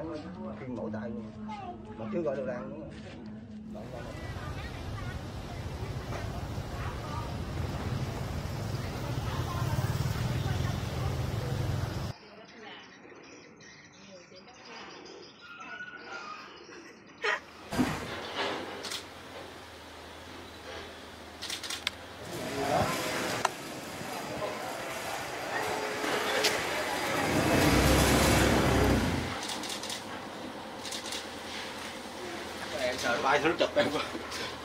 đạn kim mổ tay luôn. Mà chưa gọi đầu đạn nữa. Sợ bay nó chụp em quá.